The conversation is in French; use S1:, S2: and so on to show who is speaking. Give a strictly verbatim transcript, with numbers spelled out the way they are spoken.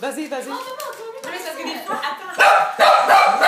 S1: Vas-y, vas-y.
S2: Non, mais parce que des fois, attends.